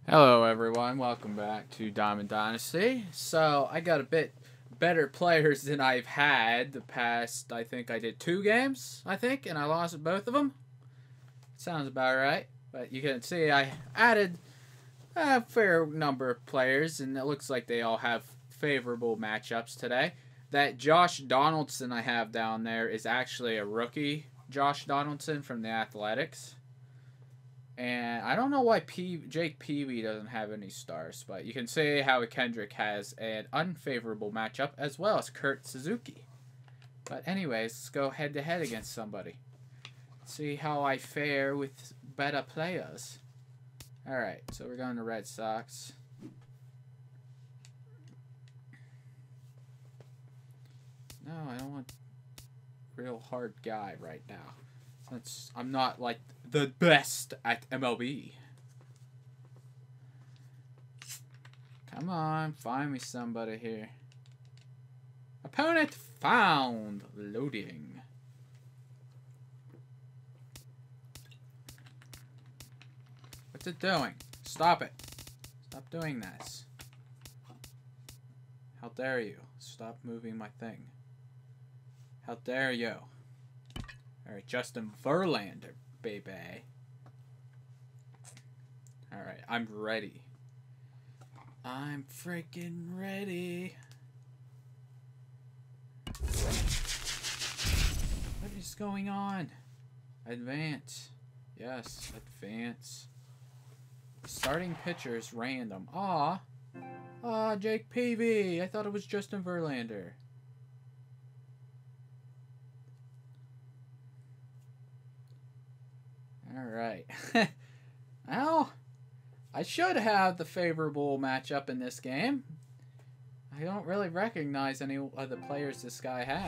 Hello everyone, welcome back to Diamond Dynasty. So, I got a bit better players than I've had the past, I think I did 2 games, and I lost both of them. Sounds about right. But you can see I added a fair number of players, and it looks like they all have favorable matchups today. That Josh Donaldson I have down there is actually a rookie Josh Donaldson from the Athletics. And I don't know why Jake Peavy doesn't have any stars, but you can see how Kendrick has an unfavorable matchup as well as Kurt Suzuki. But anyways, let's go head-to-head against somebody. See how I fare with better players. Alright, so we're going to Red Sox. No, I don't want a real hard guy right now. Since I'm not, like, the best at MLB. Come on, find me somebody here. Opponent found. Loading. What's it doing? Stop it. Stop doing this. How dare you? Stop moving my thing. How dare you? Alright, Justin Verlander, baby. Alright, I'm ready. I'm freaking ready. What is going on? Advance. Yes, advance. Starting pitcher is random. Aw. Aw, Jake Peavy. I thought it was Justin Verlander. Alright. Well, I should have the favorable matchup in this game. I don't really recognize any of the players this guy has.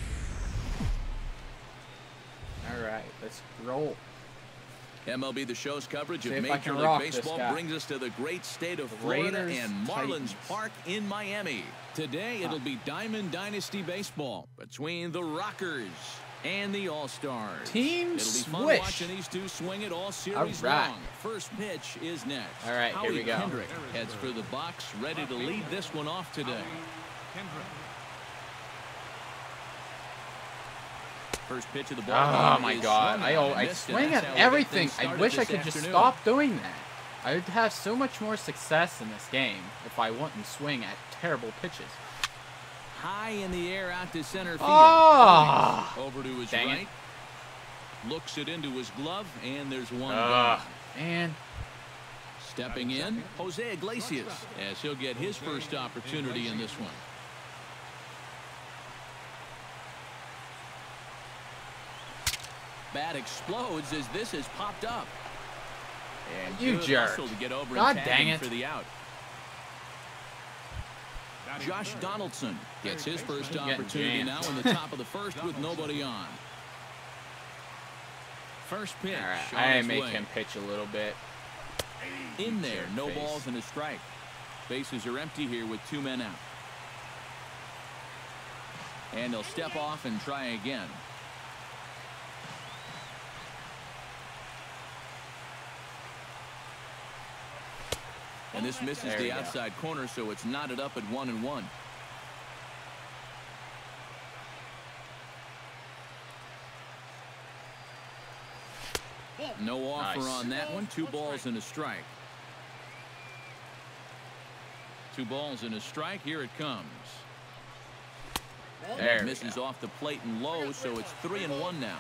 Alright, let's roll. MLB The Show's coverage of Major League Baseball brings us to the great state of Florida and Marlins Park in Miami. Today, it'll be Diamond Dynasty Baseball between the Rockers and the All-Stars. Team It'll be fun watching these two swing it all series long. First pitch is next. All right, here we go. Kendrick heads for the box, ready to lead this one off today. First pitch of the ball. Oh my God! I swing at everything. I wish I could just stop doing that. I would have so much more success in this game if I wouldn't swing at terrible pitches. High in the air out to center field. Oh, over to his dang right. It. Looks it into his glove, and there's one gone. Man. Stepping in, Jose Iglesias, as he'll get his first opportunity in this one. Bat explodes as this has popped up. And you jerk. To get over God and dang it. For the out. Josh Donaldson gets his first opportunity now in the top of the first with nobody on. First pitch. All right, I make him pitch a little bit. In there, no balls and a strike. Bases are empty here with 2 men out. And he'll step off and try again. And this misses the outside corner, so it's knotted up at 1-1. No offer on that one. 2 balls and a strike. 2 balls and a strike. Here it comes. There misses off the plate and low, so it's 3-1 now.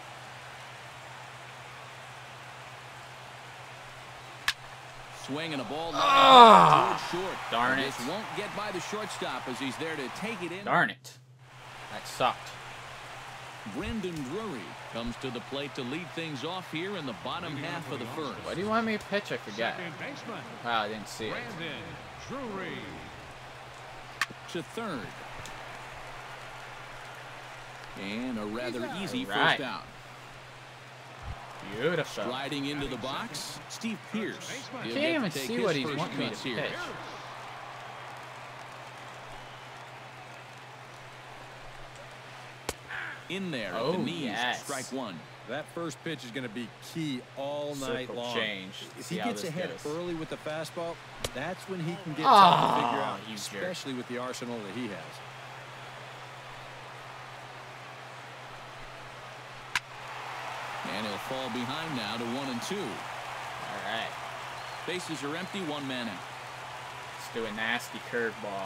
Swing and a ball short. Darn it. This won't get by the shortstop as he's there to take it in. Darn it. That sucked. Brandon Drury comes to the plate to lead things off here in the bottom half of the first. What do you want me to pitch? I forget. Wow, I didn't see it. Drury. To third. And a rather easy first out. Beautiful. Sliding into the box, Steve Pearce. I can't even see what he's wanting me to pitch. In there at the knees, strike 1. That first pitch is going to be key all night long. If he gets ahead early with the fastball, that's when he can get tough to figure out, especially with the arsenal that he has. And he'll fall behind now to 1-2. All right. Bases are empty, 1 man out. Let's do a nasty curveball.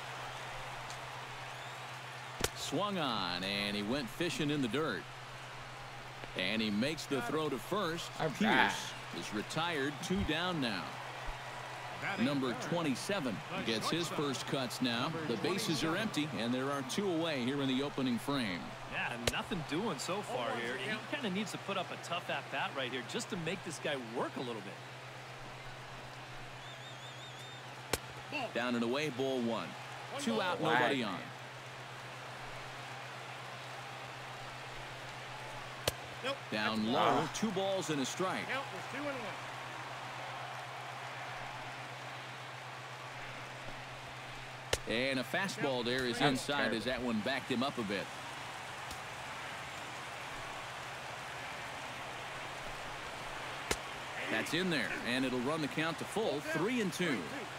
Swung on, and he went fishing in the dirt. And he makes the throw to first. Pierce is retired, 2 down now. Number 27 gets his first cuts now. The bases are empty, and there are 2 away here in the opening frame. Yeah, nothing doing so far here. He kind of needs to put up a tough at-bat right here just to make this guy work a little bit. Down and away, ball 1. 2 out, nobody on. Down low, 2 balls and a strike. And a fastball there is inside as that one backed him up a bit. That's in there, and it'll run the count to full, 3-2.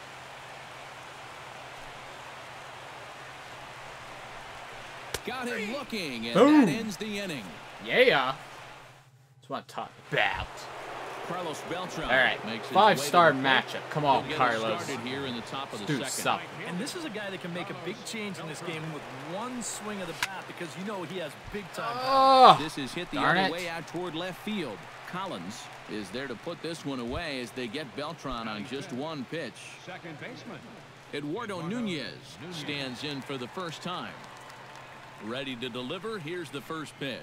Got him looking, and that ends the inning. Yeah. That's what I'm talking about. Carlos Beltran. All right, 5-star matchup. Come on, Carlos. Here in the top of the do second. And this is a guy that can make a big change in this game with 1 swing of the bat because you know he has big-time power. This is hit the other way out toward left field. Collins is there to put this one away as they get Beltran on just 1 pitch. Second baseman. Eduardo Nunez stands in for the first time. Ready to deliver. Here's the first pitch.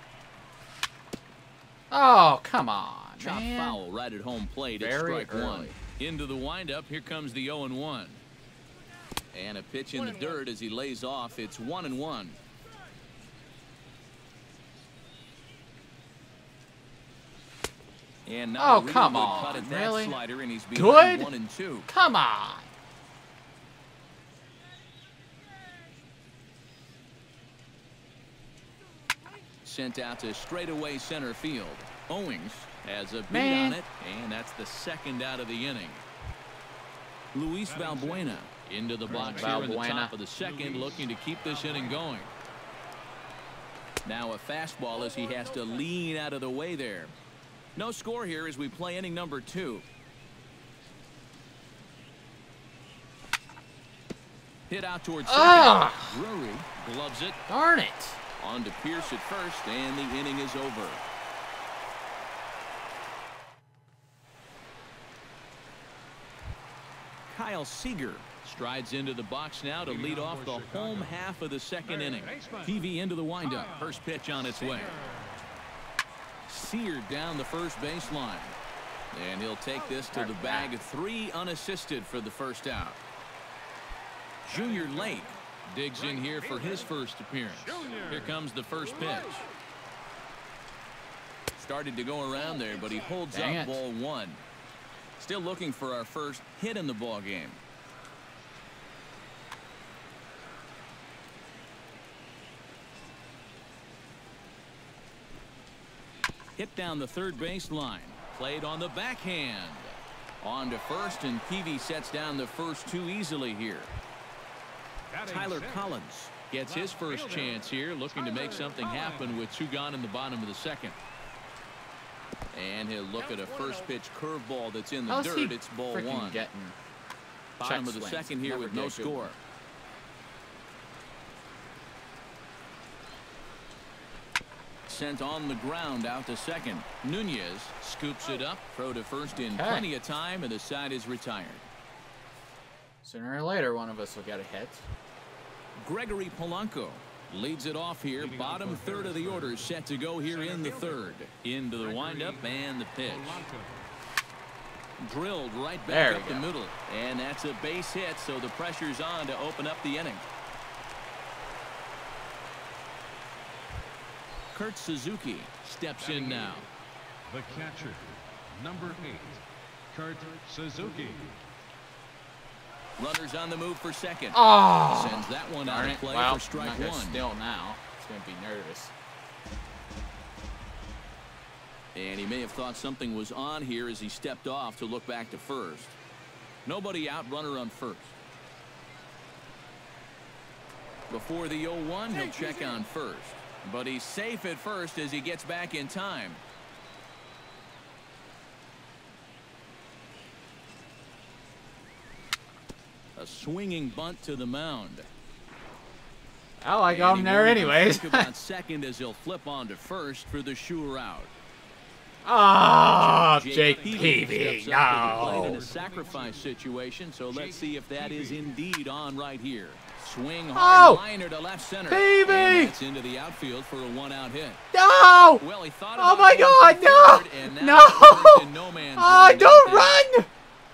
Oh, come on, Chop foul right at home plate. It's strike 1. Into the windup. Here comes the 0-1. And a pitch in the dirt as he lays off. It's 1-1. And now come on, cut at that really? Slider, and he's Good? 1-2. Come on. Sent out to straightaway center field. Owings has a beat on it, and that's the 2nd out of the inning. Luis Valbuena into the box here in the top of the 2nd, looking to keep this inning going. Now a fastball as he has to lean out of the way there. No score here as we play inning number 2. Hit out towards second. Drury gloves it. Darn it. On to Pierce at first, and the inning is over. Kyle Seager strides into the box now to lead off the home half of the 2nd inning. TV into the windup. First pitch on its way. Seared down the first baseline. And he'll take this to the bag. 3 unassisted for the first out. Junior Lake digs in here for his first appearance. Here comes the first pitch. Started to go around there, but he holds up ball 1. Still looking for our first hit in the ball game. Hit down the third base line. Played on the backhand. On to first, and Peavy sets down the first 2 easily here. Tyler Collins gets his first chance here, looking to make something happen with 2 gone in the bottom of the 2nd. And he'll look at a first pitch curveball that's in the dirt. It's ball 1. Bottom of the 2nd here with no score. Sent on the ground out to second. Nunez scoops it up. Throw to first in plenty of time, and the side is retired. Sooner or later, one of us will get a hit. Gregory Polanco leads it off here. Bottom 3rd of the order set to go here in the 3rd. Into the windup and the pitch. Drilled right back up the middle. And that's a base hit, so the pressure's on to open up the inning. Kurt Suzuki steps in now. The catcher, number 8, Kurt Suzuki. Runners on the move for second. Oh! Sends that one out of play for strike 1. Still now. It's going to be nervous. And he may have thought something was on here as he stepped off to look back to first. Nobody out, runner on first. Before the 0-1, he'll check on first. But he's safe at first as he gets back in time. A swinging bunt to the mound. Oh, I got him there anyways. Think about second as he'll flip on to first for the sure out. Oh, Jake Peavy, no. In a sacrifice situation, so let's see if that is indeed on right here. Swing hard liner to left center. Peavy! And it's into the outfield for a one-out hit. No! Well, he thought oh my God, no! No! Oh, don't run!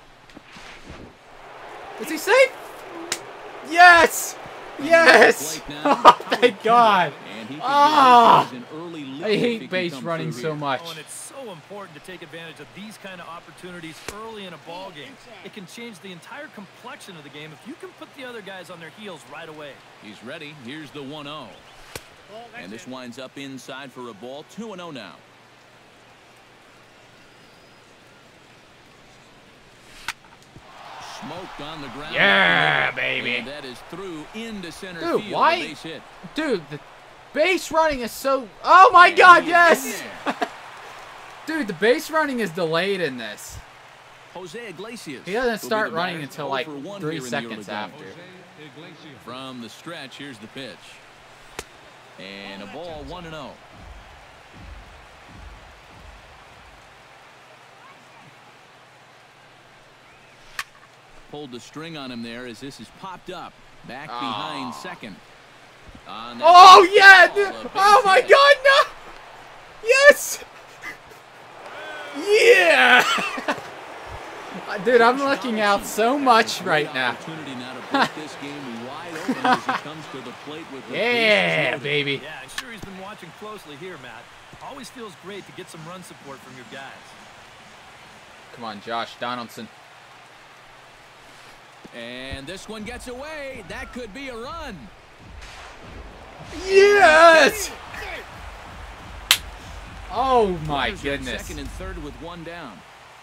Is he safe? Yes! Yes! Oh, thank God! Ah! I hate base running so much. Oh, and it's so important to take advantage of these kind of opportunities early in a ball game. It can change the entire complexion of the game if you can put the other guys on their heels right away. He's ready. Here's the 1-0. And this winds up inside for a ball. 2-0 now. Smoked on the ground. Yeah, baby. And that is through into center field. Dude, why? Base hit. Dude, the base running is so... Oh my God, yes! Dude, the base running is delayed in this. Jose Iglesias. He doesn't start running until like 3 seconds after. From the stretch, here's the pitch. And a ball, 1-0. Pulled the string on him there as this is popped up. Back behind second. Oh, yeah! Oh, my God, no! Yes! Yeah! Dude, I'm looking out so much right now. Yeah, baby. Yeah, I'm sure he's been watching closely here, Matt. Always feels great to get some run support from your guys. Come on, Josh Donaldson. And this one gets away. That could be a run. Yes! Oh my goodness. Second and third with one down.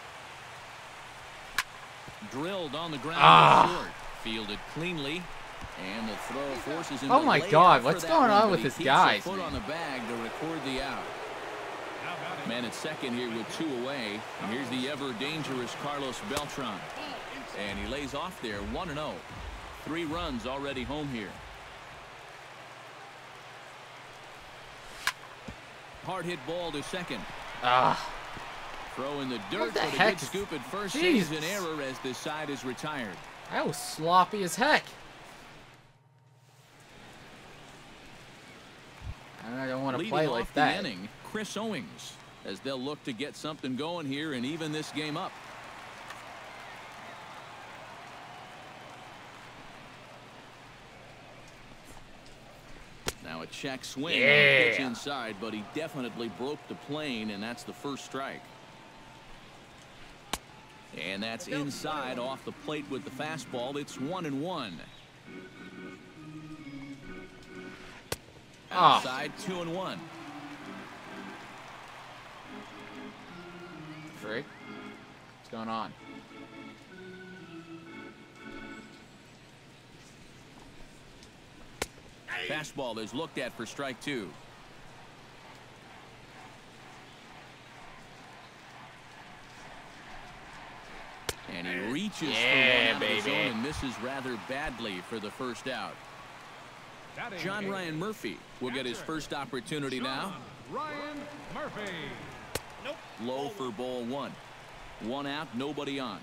Drilled on the ground short. Fielded cleanly. And the throw forces him. Oh my God, what's going on with this guy? Foot on the bag to record the out. Man at second here with 2 away. And here's the ever dangerous Carlos Beltran. And he lays off there, 1-0. 3 runs already home here. Hard hit ball to second. Throw in the dirt, but a good scoop at first. Saves an error as this side is retired. That was sloppy as heck. I don't want to play like that. Inning, Chris Owings, as they'll look to get something going here and even this game up. Now a check swing. Pitch inside, but he definitely broke the plane, and that's the first strike. And that's inside off the plate with the fastball. It's 1-1. Outside, 2-1. Frick. What's going on? Fastball is looked at for strike 2. And he reaches for one out of his own and misses rather badly for the first out. John Ryan Murphy will get his first opportunity now. Ryan Murphy. Low for ball 1. 1 out, nobody on.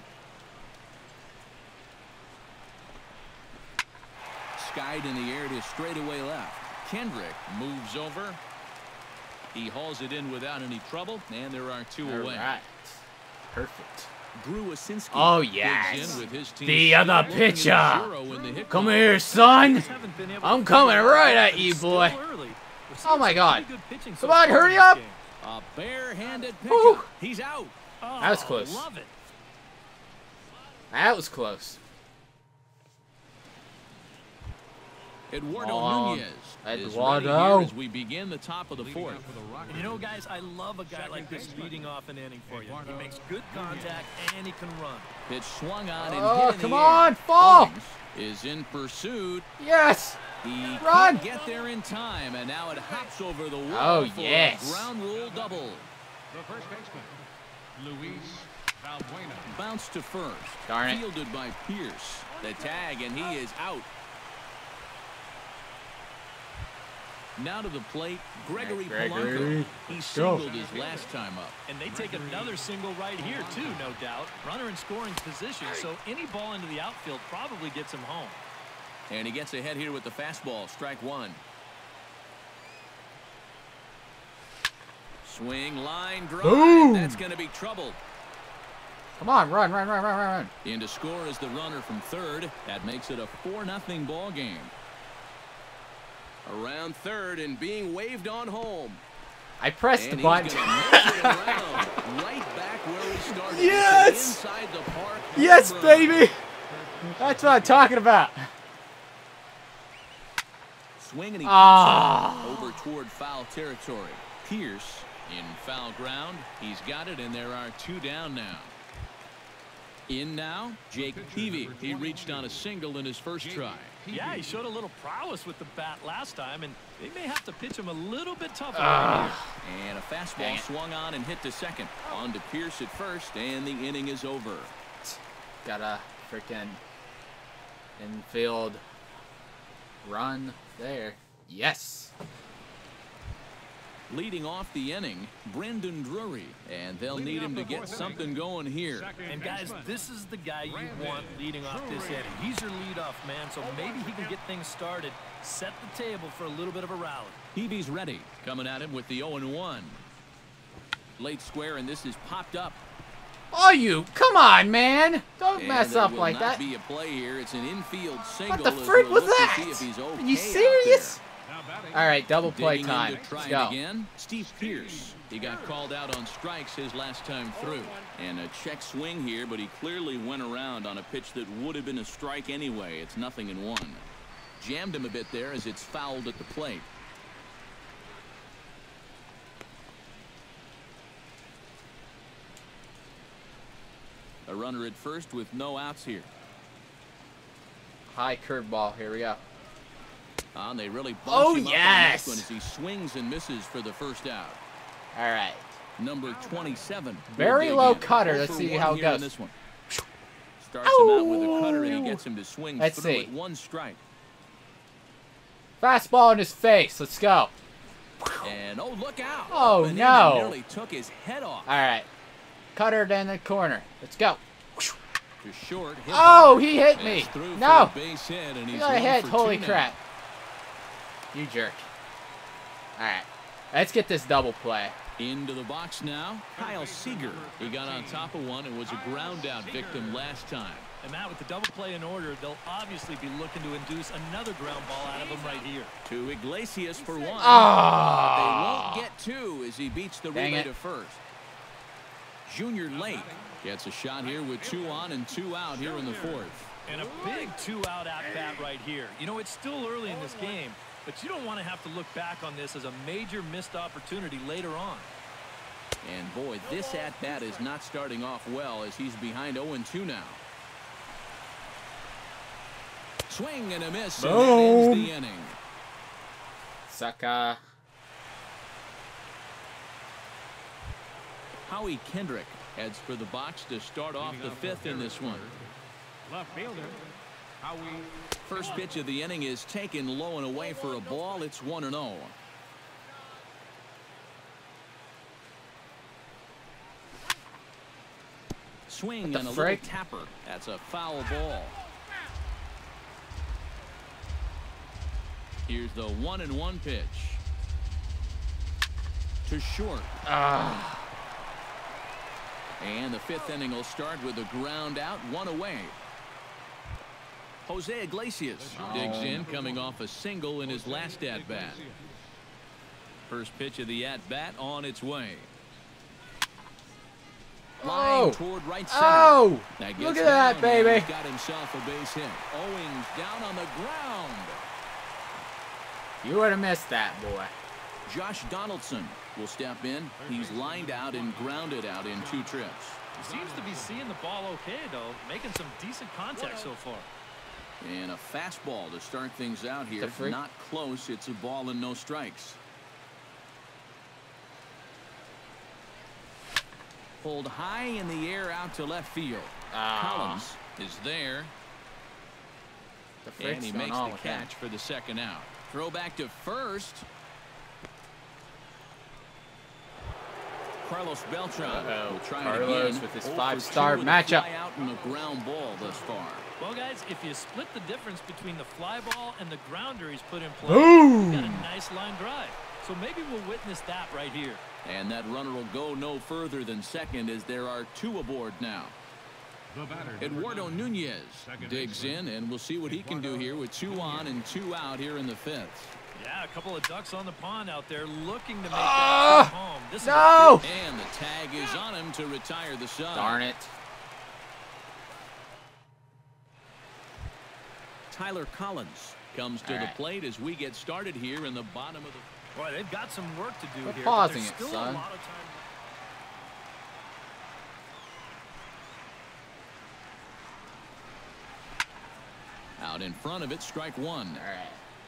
Skied in the air to straightaway left. Kendrick moves over. He hauls it in without any trouble, and there are 2 away. Right. Perfect. Drew Asinski. Oh, yes. The other pitcher. Come here, son. I'm coming right at you, boy. Oh, my God. Come on, hurry up. A bare-handed pickup. He's out. That was close. Love it. That was close. Eduardo Nunez is ready here as we begin the top of the fourth. And you know, guys, I love a guy like this leading off an inning for you. He makes good contact and he can run. Pitch swung on and hit in come the on, air. fall! Is in pursuit. Yes! He Run! can't get there in time, and now it hops over the wall for a ground rule double. The first baseman, Luis Valbuena. Bounce to first. Darn it. Fielded by Pierce. The tag, and he is out. Now to the plate, Gregory Polanco. He singled his last time up. And they take another single right here, too, no doubt. Runner in scoring position, so any ball into the outfield probably gets him home. And he gets ahead here with the fastball, strike one. Swing, line, drive. Boom. That's going to be trouble. Come on, run. In to score is the runner from third. That makes it a 4-0 ball game. Around third and being waved on home. I pressed the button. Right back where we started. Yes! Inside the park. Yes, baby! That's what I'm talking about. Swing and he over toward foul territory. Pierce in foul ground. He's got it, and there are two down now. In now, Jake Peavy. He reached on a single in his first try. Yeah, he showed a little prowess with the bat last time, and they may have to pitch him a little bit tougher. And a fastball swung on and hit to second. On to Pierce at first, and the inning is over. Got a freaking infield run there. Yes. Leading off the inning, Brendan Drury, and they'll need him to get something going here. And guys, this is the guy you want leading off this inning. He's your leadoff man, so maybe he can get things started, set the table for a little bit of a rally. Peavy's ready, coming at him with the 0-1. Late square, and this is popped up. Oh, you! Come on, man! Don't mess up like that. that. Be a play here. It's an infield single. What the frick was that? Are you serious? All right, double play time. Let's go. Again, Steve Pierce. He got called out on strikes his last time through. And a check swing here, but he clearly went around on a pitch that would have been a strike anyway. It's 0-1. Jammed him a bit there as it's fouled at the plate. A runner at first with no outs here. High curveball. Here we go. And they really bunch him up on yes! this one as he swings and misses for the first out. All right. Number 27. Very low cutter. Let's see how it goes. This one. Starts him out with a cutter and he gets him to swing through at one strike. Fastball in his face. Let's go. And oh, look out. Oh, and no. Nearly took his head off. All right. Cutter down the corner. Let's go. To short. Oh, he hit me. No. Base hit and He he's got a hit. Holy now. crap. You jerk. All right. Let's get this double play. Into the box now, Kyle Seager. He got on top of one and was a ground out victim last time. And Matt, with the double play in order, they'll obviously be looking to induce another ground ball out of him right here. To Iglesias for one. Oh. They won't get two as he beats the relay to first. Junior Lake gets a shot here with 2 on and 2 out here in the fourth. And a big 2-out at-bat right here. You know, it's still early in this game, but you don't want to have to look back on this as a major missed opportunity later on. And boy, this at-bat is not starting off well as he's behind 0-2 now. Swing and a miss. Boom. And that ends the inning. Sucker. Howie Kendrick heads for the box to start off the fifth in this one. Left fielder, Howie. First pitch of the inning is taken low and away for a ball. It's 1-0. Swing and a little tapper. That's a foul ball. Here's the 1-1 pitch. To short. And the fifth inning will start with a ground out, 1 away. Jose Iglesias digs in, coming off a single in his last at-bat. First pitch of the at-bat on its way. Line toward right center. Oh, look at that, baby. Got himself a base hit. Owings down on the ground. You would have missed that, boy. Josh Donaldson will step in. He's lined out and grounded out in 2 trips. He seems to be seeing the ball okay, though, making some decent contact so far. And a fastball to start things out here. Not close. It's a ball and no strikes. Pulled high in the air out to left field. Collins is there. And he makes the catch for the second out. Throw back to first. Carlos Beltran will try it again with his 5-star matchup. Out in the ground ball thus far. Well, guys, if you split the difference between the fly ball and the grounder he's put in play, boom, he's got a nice line drive. So maybe we'll witness that right here. And that runner will go no further than second as there are 2 aboard now. Eduardo Nunez digs in, and we'll see what he can do here with 2 on and 2 out here in the 5th. Yeah, a couple of ducks on the pond out there looking to make that trip home. This no! And the tag is on him to retire the side. Darn it. Tyler Collins comes to the plate as we get started here in the bottom of the... Boy, they've got some work to do here. Pausing it, son. A lot of time. Out in front of it, strike 1. All right.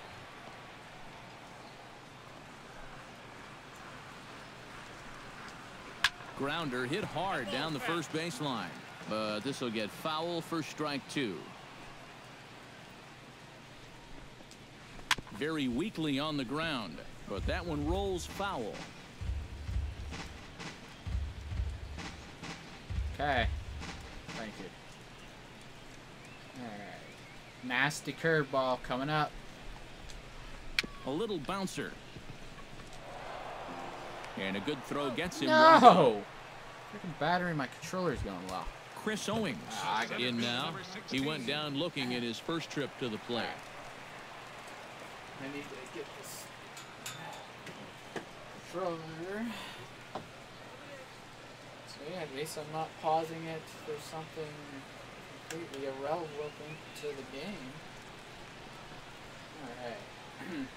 Grounder hit hard down the first baseline, but this will get foul for strike 2. Very weakly on the ground, but that one rolls foul. Okay. Thank you. All right. Nasty curveball coming up. A little bouncer. And a good throw gets him. No! Freaking battery, my controller's going low. Chris Owings in now. He went down looking at his first trip to the plate. I need to get this controller. So yeah, at least I'm not pausing it for something completely irrelevant to the game. Alright.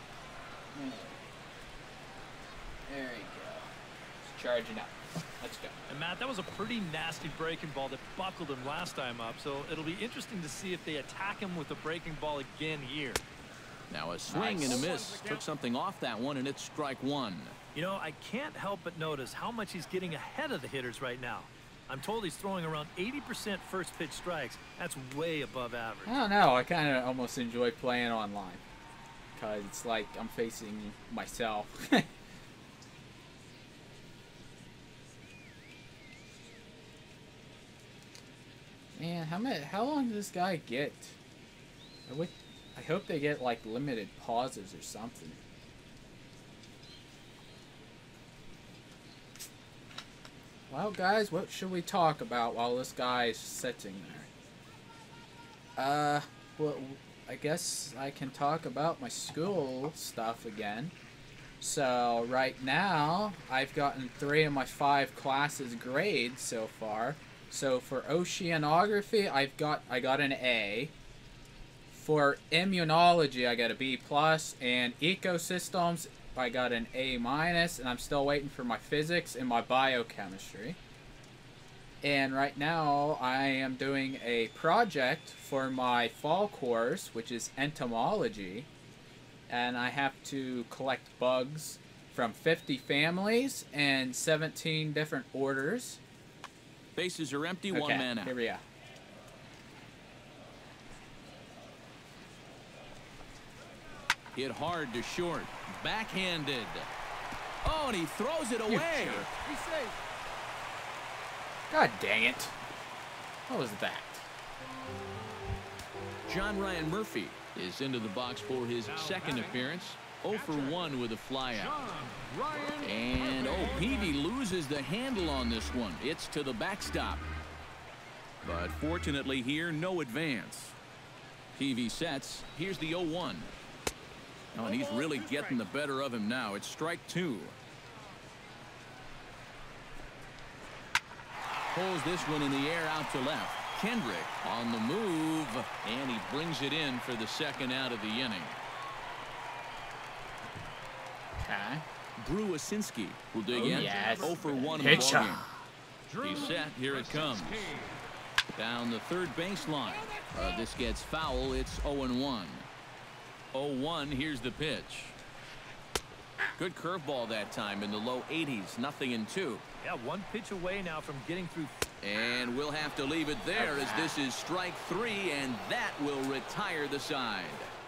There we go. It's charging up. Let's go. And Matt, that was a pretty nasty breaking ball that buckled him last time up, so it'll be interesting to see if they attack him with a breaking ball again here. Now a swing and a miss. Took something off that one, and it's strike 1. You know, I can't help but notice how much he's getting ahead of the hitters right now. I'm told he's throwing around 80% first pitch strikes. That's way above average. I don't know. I kind of almost enjoy playing online because it's like I'm facing myself. Man, how long does this guy get? I hope they get like limited pauses or something. Well, guys, what should we talk about while this guy's sitting there? Well, I guess I can talk about my school stuff again. So right now, I've gotten 3 of my 5 classes grades so far. So for oceanography, I got an A. For immunology, I got a B+, and ecosystems, I got an A-, and I'm still waiting for my physics and my biochemistry. And right now, I am doing a project for my fall course, which is entomology, and I have to collect bugs from 50 families and 17 different orders. Bases are empty, okay, 1 man out. Here we go. Hit hard to short. Backhanded. Oh, and he throws it away. He's safe. God dang it. What was that? John Ryan Murphy is into the box for his second appearance. 0 for 1 with a flyout. And, Peavy loses the handle on this one. It's to the backstop. But fortunately here, no advance. Peavy sets. Here's the 0-1. Oh, and he's really getting the better of him now. It's strike 2. Pulls this one in the air out to left. Kendrick on the move, and he brings it in for the second out of the inning. Brusinski will dig in. Yes. 0 for 1 in the ballgame. He's set. Here it comes. Down the third baseline. This gets foul. It's 0-1. 0-1. Here's the pitch. Good curveball that time in the low 80s. 0-2. Yeah, one pitch away now from getting through. And we'll have to leave it there as this is strike 3, and that will retire the side.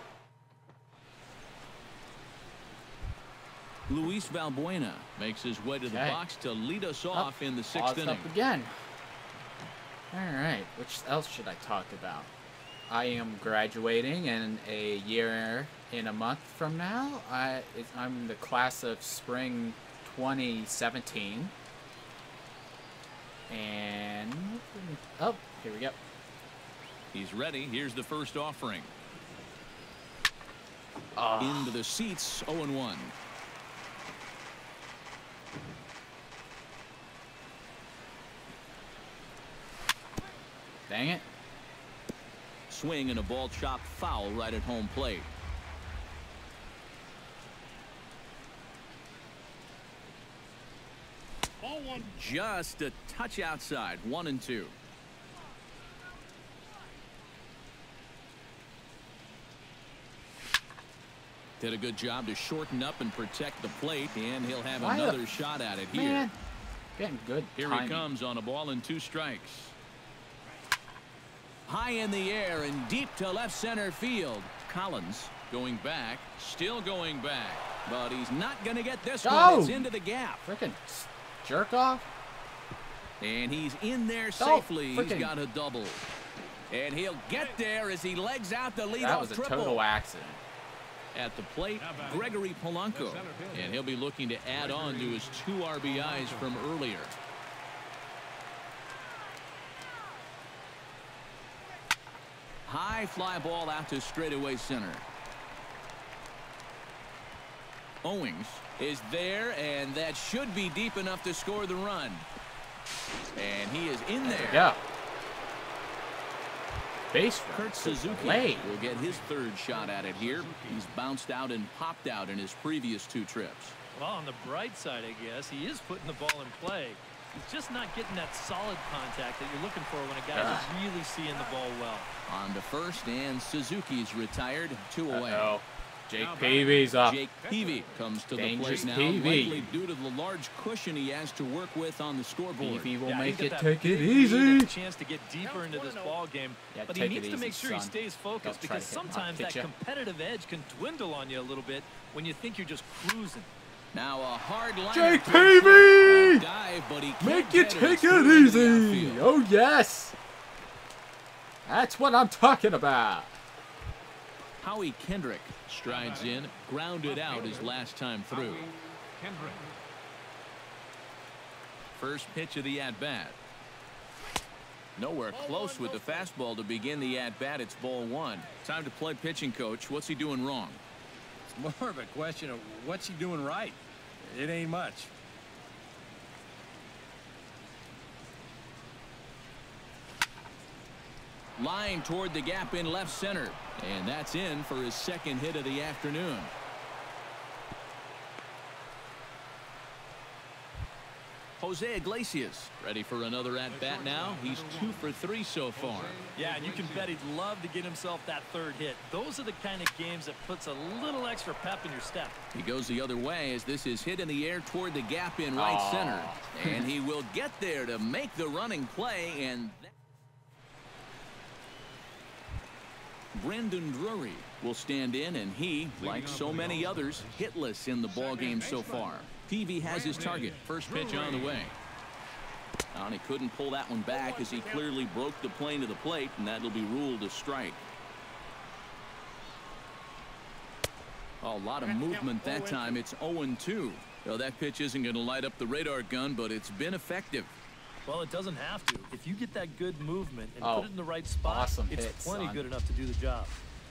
Luis Valbuena makes his way to the box to lead us off in the 6th inning. Up again. All right, which else should I talk about? I am graduating in a year and a month from now. I'm the class of spring 2017. And, oh, here we go. He's ready. Here's the first offering. Into the seats, 0-1. Dang it. Swing and a ball chopped foul right at home plate. Just a touch outside. 1-2. Did a good job to shorten up and protect the plate, and he'll have another shot at it here. Man, getting good timing. Here he comes on a ball and 2 strikes. High in the air and deep to left center field. Collins going back, still going back, but he's not going to get this one. It's into the gap. Frickin' jerk off. And he's in there safely. He's got a double. And he'll get there as he legs out the leadoff triple. That was a total accident. At the plate, Gregory Polanco. And he'll be looking to add on to his 2 RBIs from earlier. High fly ball out to straightaway center. Owings is there, and that should be deep enough to score the run. And he is in there. Yeah. Base Kurt Suzuki will get his 3rd shot at it here. He's bounced out and popped out in his previous 2 trips. Well, on the bright side, I guess, he is putting the ball in play. He's just not getting that solid contact that you're looking for when a guy's really seeing the ball well. On to first, and Suzuki's retired. 2 away. Jake Peavy's up. Jake Peavy comes to the plate now, likely due to the large cushion he has to work with on the scoreboard. Peavy will make it take it easy. A chance to get deeper into this ball game, but he needs to make sure he stays focused because sometimes that competitive edge can dwindle on you a little bit when you think you're just cruising. Now a hard line. Jake Peavy! Dive, but he make it take it easy. Oh yes. That's what I'm talking about. Howie Kendrick strides in, grounded out his last time through. First pitch of the at-bat. Nowhere close with the fastball to begin the at-bat. It's ball 1. Time to play pitching coach. What's he doing wrong? It's more of a question of what's he doing right. It ain't much. Line toward the gap in left center. And that's in for his 2nd hit of the afternoon. Jose Iglesias ready for another at-bat now. He's 2 for 3 so far. Yeah, and you can bet he'd love to get himself that 3rd hit. Those are the kind of games that puts a little extra pep in your step. He goes the other way as this is hit in the air toward the gap in right center. And he will get there to make the running play. And Brandon Drury will stand in, and he, like so many others, hitless in the ballgame so far. Peavy has his target. First pitch on the way. And he couldn't pull that one back as he clearly broke the plane to the plate, and that'll be ruled a strike. A lot of movement that time. It's 0-2. Well, that pitch isn't going to light up the radar gun, but it's been effective. Well, it doesn't have to. If you get that good movement and put it in the right spot, it's plenty good enough to do the job.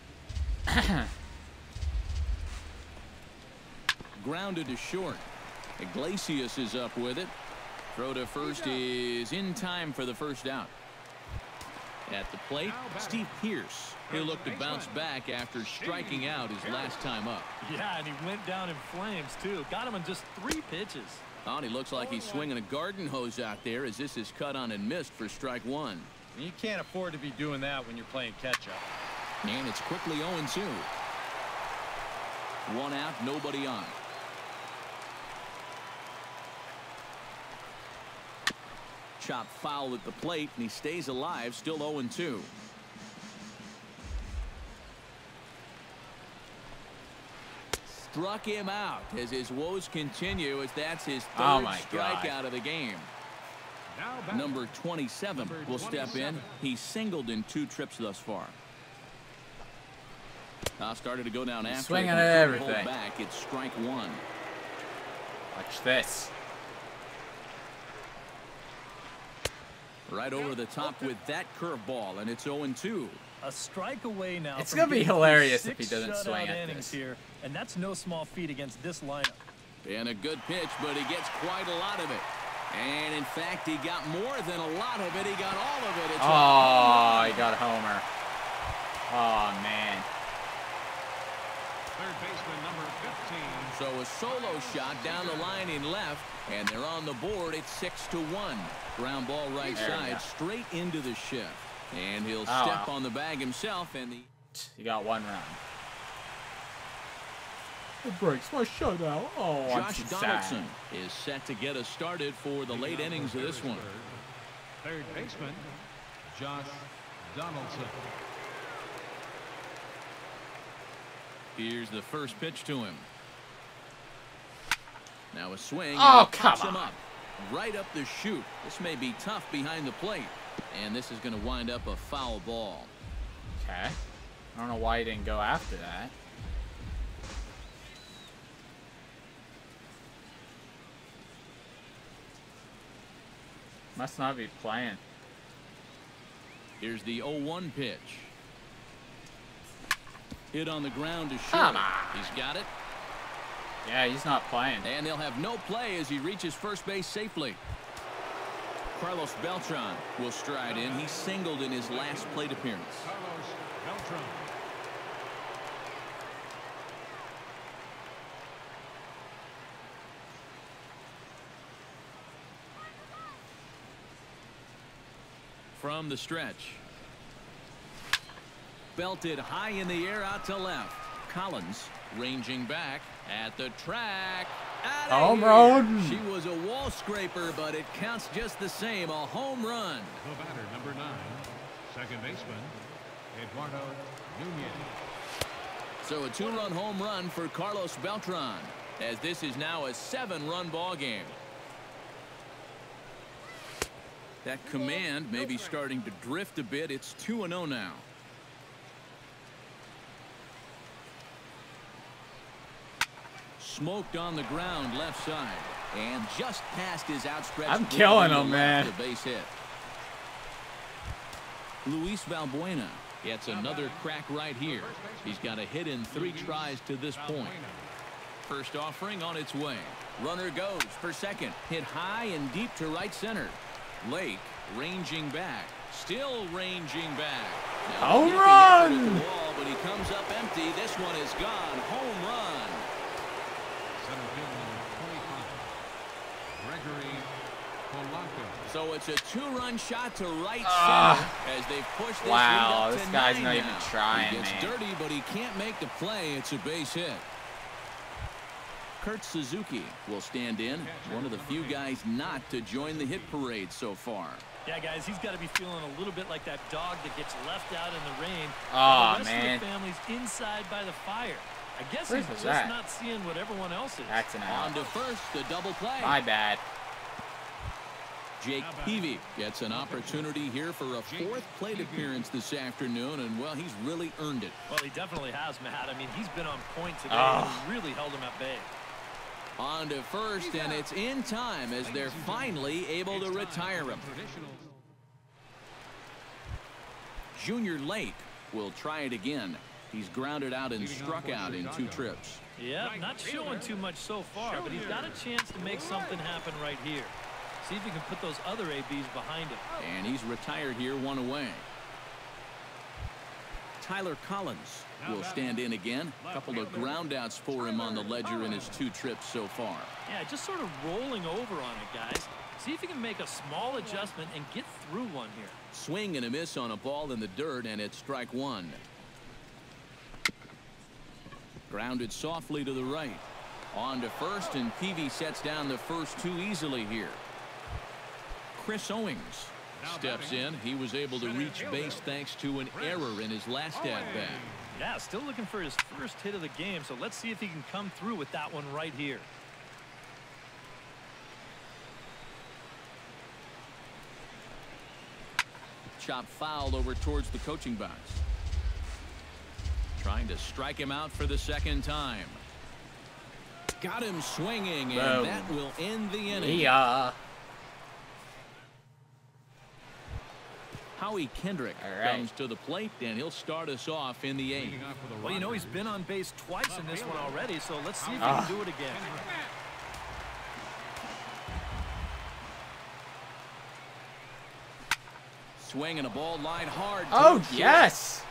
Grounded to short. Iglesias is up with it. Throw to first is in time for the first out. At the plate, Steve Pearce. He'll look to bounce back after striking out his last time up. Yeah, and he went down in flames, too. Got him in just 3 pitches. Oh, and he looks like he's swinging a garden hose out there as this is cut on and missed for strike 1. You can't afford to be doing that when you're playing catch-up. And it's quickly 0-2. 1 out, nobody on. Chop foul at the plate, and he stays alive, still 0-2. Struck him out as his woes continue, as that's his 3rd strikeout of the game. Number 27 will step in. He's singled in 2 trips thus far. Started to go down after. Swinging at everything. Back, it's strike 1. Watch this. Right over the top with that curveball, and it's 0-2. A strike away now. It's going to be hilarious if he doesn't swing at this. Here, and that's no small feat against this lineup. And a good pitch, but he gets quite a lot of it. And, in fact, he got more than a lot of it. He got all of it. It's he got a homer. Oh, man. Third baseman, number 15. So a solo shot down the line in left, and they're on the board. It's 6-1. Ground ball right side, straight into the shift. And he'll step on the bag himself, and he got 1 run. It breaks my shutout. Oh, Josh Donaldson is set to get us started for the late innings of this one. Third baseman, Josh Donaldson. Here's the first pitch to him. Now a swing. Oh, come on. Him up. Right up the chute. This may be tough behind the plate. And this is going to wind up a foul ball. Okay. I don't know why he didn't go after that. Must not be playing. Here's the 0-1 pitch. Hit on the ground to short. Come on. He's got it. Yeah, he's not playing. And they'll have no play as he reaches first base safely. Carlos Beltran will stride in. He singled in his last plate appearance. Carlos Beltran. From the stretch. Belted high in the air out to left. Collins ranging back at the track. Home run. She was a wall scraper, but it counts just the same. A home run. The batter, number 9, second baseman, Eduardo Nunez. So a 2-run home run for Carlos Beltran, as this is now a 7-run ball game. That command may be starting to drift a bit. It's 2-0 now. Smoked on the ground left side, and just past his outstretched. I'm killing him, man. The base hit. Luis Valbuena gets another crack right here. He's got a hit in 3 tries to this point. First offering on its way. Runner goes for second. Hit high and deep to right center. Lake ranging back. Still ranging back. Home run! Wall, but he comes up empty. This one is gone. Home run. Center field number 25, Gregory Polanco. So it's a 2-run shot to right center as they push this lead up to this guy's 9 not now. even trying, He gets man. dirty, but he can't make the play. It's a base hit. Kurt Suzuki will stand in, one of the few guys not to join the hit parade so far. Yeah, guys, he's got to be feeling a little bit like that dog that gets left out in the rain. Oh, the rest man. of the family's inside by the fire. I guess Where's he's that? just not seeing what everyone else is. That's an out. On to first, the double play. My bad. Jake Peavy gets an opportunity here for a 4th plate appearance this afternoon, and, well, he's really earned it. Well, he definitely has, Matt. I mean, he's been on point today and really held him at bay. On to first, and it's in time as they're finally able to retire him. Junior Lake will try it again. He's grounded out and struck out in 2 trips. Yeah, not showing too much so far, but he's got a chance to make something happen right here. See if he can put those other ABs behind him. And he's retired here, 1 away. Tyler Collins will stand in again. A couple of groundouts for him on the ledger in his 2 trips so far. Yeah, just sort of rolling over on it, guys. See if you can make a small adjustment and get through one here. Swing and a miss on a ball in the dirt, and it's strike 1. Grounded softly to the right. On to first, and Peavy sets down the first 2 easily here. Chris Owings steps in. He was able to reach base thanks to an error in his last at-bat. Yeah, still looking for his first hit of the game, so let's see if he can come through with that one right here. Chop fouled over towards the coaching box. Trying to strike him out for the 2nd time. Got him swinging, and that will end the inning. Yeah. Howie Kendrick comes to the plate, and he'll start us off in the 8th. Well, you know, he's been on base twice in this one already, so let's see if he can do it again. Swing and a ball line hard. Oh, yes.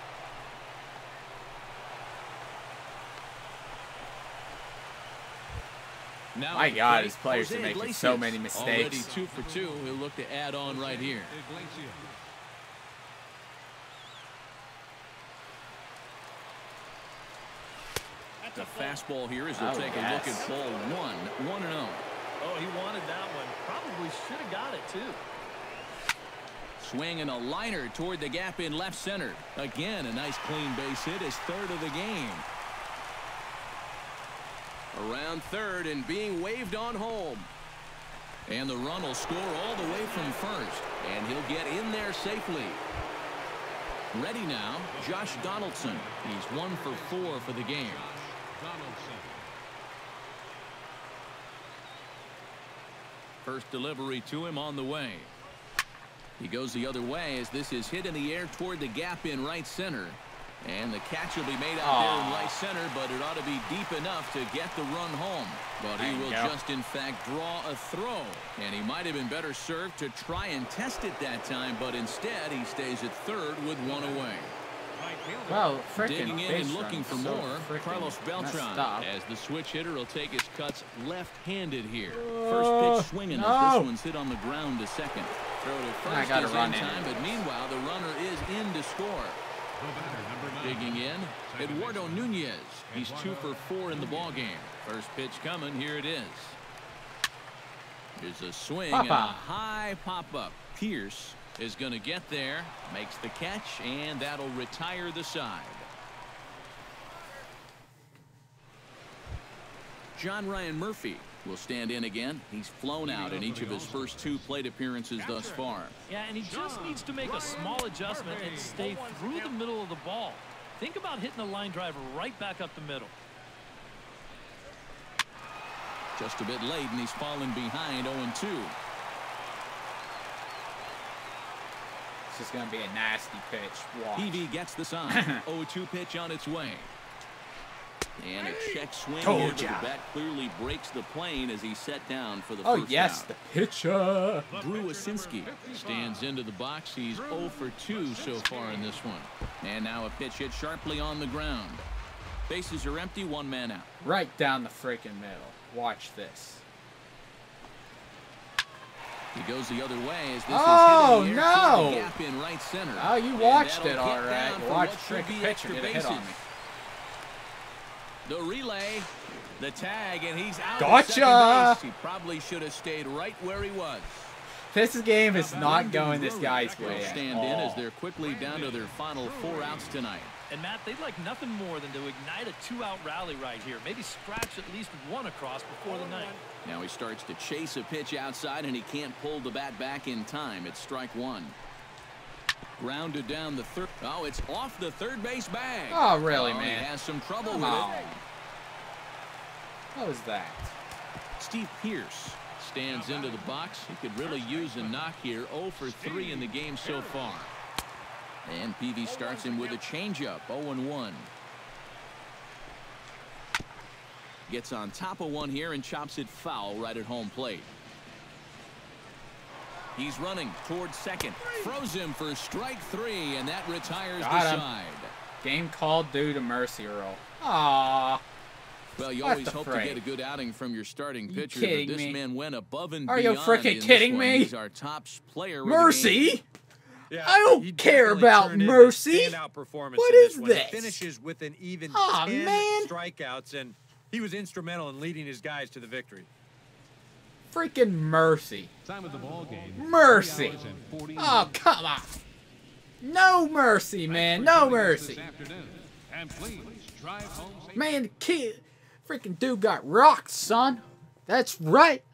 Now my God, his players are making so many mistakes. Already 2 for 2. He'll look to add on right here. The fastball here as he'll take a look at ball 1. 1-0. Oh, he wanted that one. Probably should have got it, too. Swing and a liner toward the gap in left center. Again, a nice clean base hit, his 3rd of the game. Around third and being waved on home. And the run will score all the way from first. And he'll get in there safely. Ready now, Josh Donaldson. He's 1 for 4 for the game. First delivery to him on the way. He goes the other way as this is hit in the air toward the gap in right center. And the catch will be made out there in right center, but it ought to be deep enough to get the run home. But he will just, in fact, draw a throw. And he might have been better served to try and test it that time, but instead he stays at third with 1 away. Well, digging in and looking for more, Carlos Beltran, as the switch hitter will take his cuts left-handed here. First pitch swinging as this one's hit on the ground to second. Throw to first is in time, but meanwhile the runner is in to score. Digging in, Eduardo Nunez. He's 2 for 4 in the ballgame. First pitch coming. Here it is. Here's a swing and a high pop-up. Pierce is going to get there, makes the catch, and that'll retire the side. John Ryan Murphy will stand in again. He's flown out in each of his first 2 plate appearances thus far. Yeah, and he just needs to make a small adjustment and stay through the middle of the ball. Think about hitting a line drive right back up the middle. Just a bit late, and he's fallen behind 0-2. This is going to be a nasty pitch. Watch. Peavy gets the sign. 0-2 pitch on its way. And a check swing here, but the bat clearly breaks the plane as he's set down for the first out. Yes, the pitcher. Drew Wasinski stands into the box. He's 0 for 2 so far in this one. And now a pitch hit sharply on the ground. Bases are empty, 1 man out. Right down the freaking middle. Watch this. He goes the other way as this is hitting the air toward the gap in right center. Oh, you watched it all right. You watched the freaking pitcher get a hit on me. The relay, the tag, and he's out. Gotcha! He probably should have stayed right where he was. This game is not going this guy's way. Stand in as they're quickly down to their final 4 outs tonight. And Matt, they'd like nothing more than to ignite a 2-out rally right here. Maybe scratch at least 1 across before the ninth. Now he starts to chase a pitch outside, and he can't pull the bat back in time. It's strike 1. Grounded down the third. Oh, it's off the third base bag. Oh, really, man? He has some trouble with it. What was that? Steve Pierce stands into the box. He could really use a knock here. 0 for 3 in the game so far. And Peavy starts him with a changeup. 0-1. Gets on top of one here and chops it foul right at home plate. He's running towards second. Throws him for strike 3, and that retires the side. Game called due to mercy roll. Aww. Well, you always hope to get a good outing from your starting pitcher, but this man went above and beyond. Are you freaking kidding me? He's our top player. Mercy? Yeah, I don't care about mercy. What is this? He finishes with an even 10 strikeouts, and he was instrumental in leading his guys to the victory. Freaking mercy. Time of the ball game. Mercy. Oh, come on. No mercy, man. No mercy. And please drive home. Man, the kid, freaking dude got rocked, son. That's right.